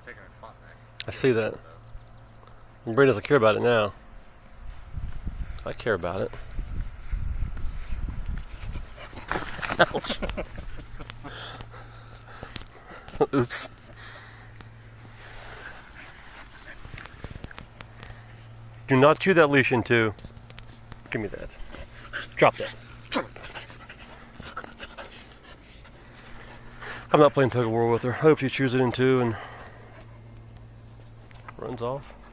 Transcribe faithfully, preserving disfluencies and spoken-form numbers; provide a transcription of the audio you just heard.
taking a pot back. I see that. Bree doesn't care about it now. I care about it. Ouch. Oops. Do not chew that leash into. Give me that. Drop that. I'm not playing tug of war with her. I hope she chews it in two and runs off.